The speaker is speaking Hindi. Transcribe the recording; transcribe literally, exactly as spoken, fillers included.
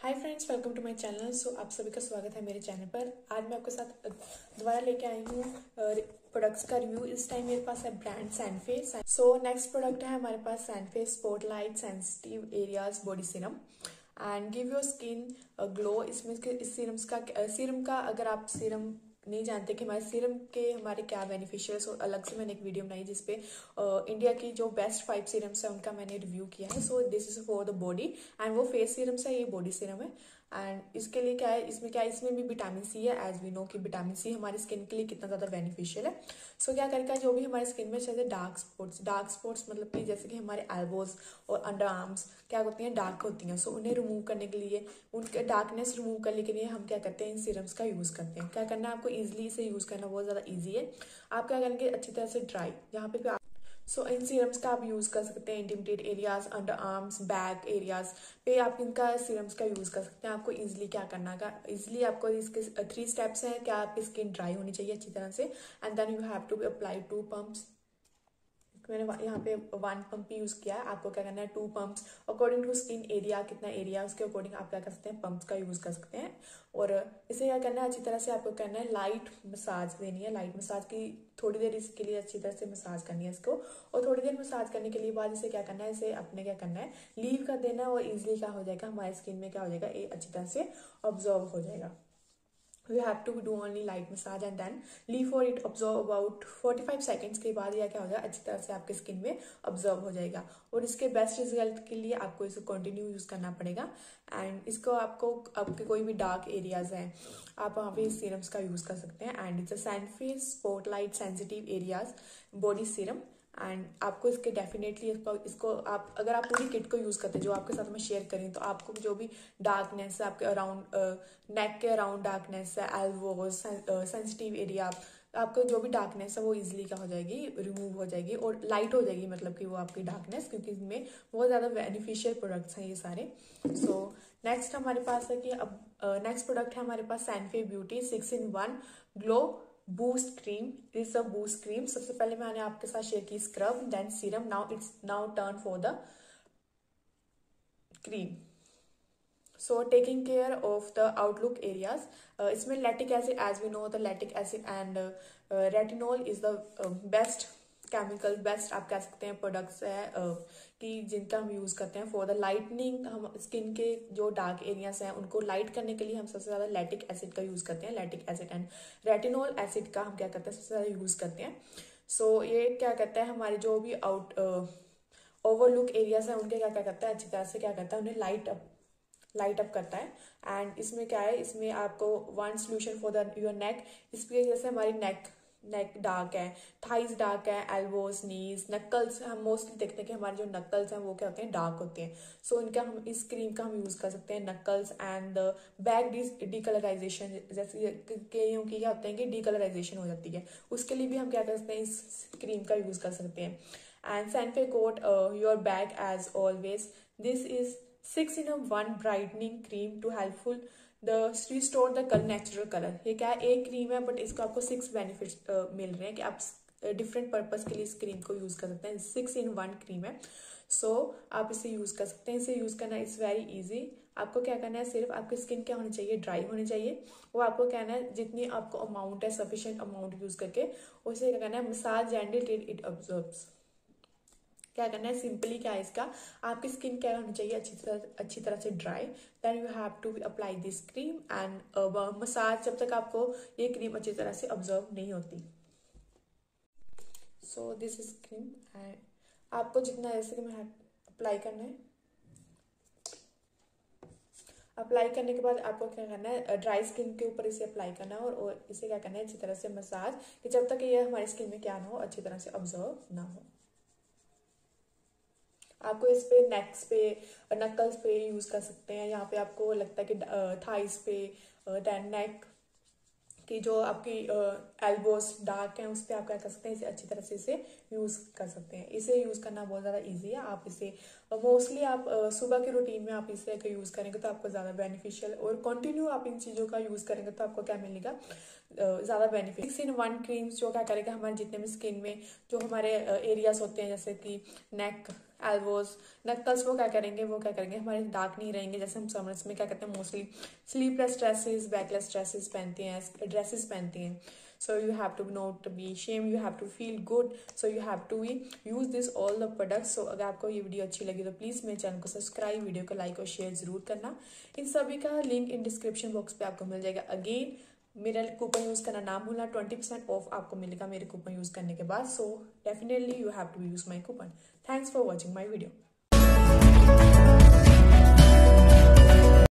Hi friends, welcome to my channel. So आप सभी का स्वागत है मेरे चैनल पर। आज मैं आपके साथ दोबारा लेके आई हूँ प्रोडक्ट्स का रिव्यू। इस टाइम मेरे पास है brand Sanfe. So next product है हमारे पास Sanfe spotlight sensitive areas body serum and give your skin glow. इसमें इस सीरम्स का सीरम का अगर आप सीरम नहीं जानते कि हमारे सीरम के हमारे क्या बेनिफिशियल्स, और अलग से मैंने एक वीडियो बनाई जिसपे इंडिया की जो बेस्ट फाइव सीरम्स है उनका मैंने रिव्यू किया है। So this is for the body and वो फेस सीरम्स है, ये बॉडी सीरम है। एंड इसके लिए क्या है, इसमें क्या है, इसमें भी विटामिन सी है। एज वी नो कि विटामिन सी हमारी स्किन के लिए कितना ज्यादा बेनिफिशियल है। सो so, क्या करेगा, जो भी हमारी स्किन में जैसे डार्क स्पॉट्स डार्क स्पॉट्स मतलब कि जैसे कि हमारे एल्बोज और अंडर आर्म्स क्या होती हैं, डार्क होती हैं। सो so, उन्हें रिमूव करने के लिए, उनके डार्कनेस रिमूव करने के लिए हम क्या करते हैं, इन सीरम्स का यूज करते हैं। क्या करना है आपको, इजिली इसे यूज करना बहुत ज्यादा ईजी है। आप क्या करेंगे, अच्छी तरह से ड्राई जहाँ पे सो so, इन सीरम्स का आप यूज कर सकते हैं intimate areas, under arms, back areas पे आप इनका सीरम्स का यूज कर सकते हैं। आपको इजीली क्या करना है, इजीली आपको इसके थ्री स्टेप्स हैं। क्या आपकी स्किन ड्राई होनी चाहिए अच्छी तरह से, and then you have to apply two pumps. मैंने यहाँ पे वन पंप यूज किया है। आपको क्या करना है, two pumps according to skin area, कितना एरिया उसके अकॉर्डिंग आप क्या कर सकते हैं, पंप्स का यूज कर सकते हैं। और इसे क्या करना है, अच्छी तरह से आपको करना है, लाइट मसाज देनी है। लाइट मसाज की थोड़ी देर इसके लिए अच्छी तरह से मसाज करनी है इसको, और थोड़ी देर मसाज करने के लिए बाद इसे क्या करना है, इसे अपने क्या करना है, लीव कर देना है। और इजिली क्या हो जाएगा, हमारी स्किन में क्या हो जाएगा, ये अच्छी तरह से ऑब्जॉर्व हो जाएगा। You have to do only light massage and then leave for it absorb about forty-five seconds के बाद यह क्या हो जाएगा, अच्छी तरह से आपके स्किन में ऑब्जर्व हो जाएगा। और इसके बेस्ट रिजल्ट के लिए आपको इसे कंटिन्यू यूज करना पड़ेगा। एंड इसको आपको आपके कोई भी डार्क एरियाज हैं, आप वहाँ पे सीरम्स का यूज कर सकते हैं। And it's a Sanfe spotlight sensitive areas body serum. And आपको इसके डेफिनेटली इसको इसको आप अगर आप पूरी किट को यूज करते हैं जो आपके साथ मैं शेयर करें, तो आपको जो भी डार्कनेस है आपके अराउंड नेक के अराउंड डार्कनेस है, एल्बोज सेंसिटिव एरिया, आपको जो भी डार्कनेस है वो इजीली क्या हो जाएगी, रिमूव हो जाएगी और लाइट हो जाएगी। मतलब कि वो आपकी डार्कनेस, क्योंकि इसमें बहुत ज्यादा बेनिफिशियल प्रोडक्ट्स हैं ये सारे। सो नेक्स्ट हमारे पास है कि अब नेक्स्ट प्रोडक्ट है हमारे पास Sanfe beauty six in one glow boost cream. Is a boost cream. सबसे पहले मैंने आपके साथ शेयर की scrub, then serum, now it's now turn for the cream. So taking care of the outlook areas. इसमें lactic acid, as we know the lactic acid and retinol is the best chemical, best आप कह सकते हैं प्रोडक्ट्स है uh, कि जिनका हम यूज करते हैं फॉर द लाइटनिंग। हम स्किन के जो डार्क एरियाज हैं उनको लाइट करने के लिए हम सबसे ज्यादा लैटिक एसिड का यूज करते हैं। Lactic acid and retinol acid का हम क्या करते हैं, सबसे ज्यादा यूज करते हैं। सो so, ये क्या करता है, हमारे जो भी आउट ओवरलुक एरियाज है उनके क्या क्या करता है, अच्छी तरह से क्या करता है, उन्हें लाइट अप लाइट अप करता है। एंड इसमें क्या है, इसमें आपको one solution for the your neck. इसकी वजह से हमारी नेक नेक डार्क है, थाइज डार्क है, एल्बोज, नीज, नक्कल्स, हम मोस्टली देखते हैं कि हमारे जो नक्कल्स हैं वो क्या होते हैं, डार्क होते हैं। सो so, इनका हम इस क्रीम का हम यूज कर सकते हैं नक्कल्स एंड बैक डीकलराइजेशन, जैसे कईयों की क्या होते हैं कि डीकलराइजेशन हो जाती है, उसके लिए भी हम क्या कर सकते हैं, इस क्रीम का यूज कर सकते हैं। And Sanfe coat your back edge always. This is six in a one brightening cream to helpful the restore the colour, natural colour. ये क्या है, एक क्रीम है बट इसको आपको सिक्स बेनिफिट्स uh, मिल रहे हैं कि आप डिफरेंट पर्पस के लिए इस क्रीम को यूज कर सकते हैं। सिक्स इन वन क्रीम है। सो so, आप इसे यूज कर सकते हैं। इसे यूज करना इट्स वेरी इजी। आपको क्या करना है, सिर्फ आपकी स्किन क्या होनी चाहिए, ड्राई होनी चाहिए। वो आपको कहना है जितनी आपको अमाउंट है, सफिशिएंट अमाउंट यूज करके उसे क्या करना है, massage and till it absorbs. क्या करना है, सिंपली क्या है इसका, आपकी स्किन क्या होनी चाहिए, अच्छी तरह अच्छी तरह से dry. Then you have to apply this cream and massage जब तक आपको ये क्रीम अच्छी तरह से ऑब्जर्व नहीं होती। So this is cream and आपको जितना जैसे कि मैं अप्लाई करना है, अप्लाई करने के बाद आपको क्या करना है, ड्राई स्किन के ऊपर इसे अप्लाई करना है और, और इसे क्या करना है, अच्छी तरह से मसाज, कि जब तक ये हमारी स्किन में क्या ना हो, अच्छी तरह से ऑब्जर्व ना हो। आपको इस पे नेक्स पे, नकल्स पे यूज कर सकते हैं। यहाँ पे आपको लगता है कि थाइस पे, देन नेक की जो आपकी एल्बोस डार्क है उस पर आप क्या कर सकते हैं, इसे अच्छी तरह से इसे यूज कर सकते हैं। इसे यूज करना बहुत ज्यादा इजी है। आप इसे मोस्टली आप uh, सुबह के रूटीन में आप इसे अगर यूज करेंगे तो आपको ज्यादा बेनिफिशियल, और कंटिन्यू आप इन चीजों का यूज करेंगे तो आपको क्या मिलेगा, ज़्यादा benefit. Six in one creams जो क्या करेगा हमारे जितने भी स्किन में जो हमारे एरियाज होते हैं जैसे कि नेक, एल्बोज, नक्कल्स, वो क्या करेंगे वो क्या करेंगे हमारे डार्क नहीं रहेंगे। जैसे हम समर्स में क्या करते हैं mostly sleeveless dresses, backless dresses पहनते हैं, ड्रेसेस पहनती हैं। So you have to not be shame, you have to feel good, so you have to use this all the products. So अगर आपको ये वीडियो अच्छी लगी तो प्लीज़ मेरे चैनल को सब्सक्राइब, वीडियो को लाइक और शेयर जरूर करना। इन सभी का लिंक इन डिस्क्रिप्शन बॉक्स पे आपको मिल जाएगा। अगेन मेरा कूपन यूज़ करना ना भूलना, ट्वेंटी परसेंट ऑफ आपको मिलेगा मेरे कूपन यूज़ करने के बाद। So definitely you have to use my coupon. Thanks for watching my video.